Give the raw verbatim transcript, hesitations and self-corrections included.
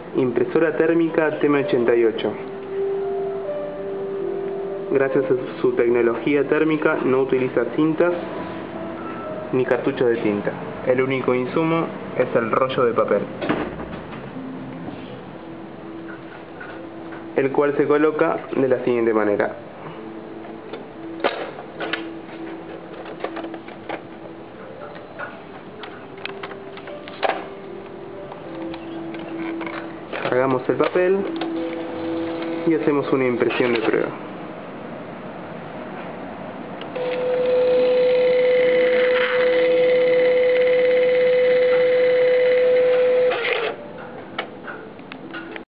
Impresora térmica T M ochenta y ocho. Gracias a su tecnología térmica no utiliza cintas ni cartuchos de tinta. El único insumo es el rollo de papel, el cual se coloca de la siguiente manera. Cargamos el papel y hacemos una impresión de prueba.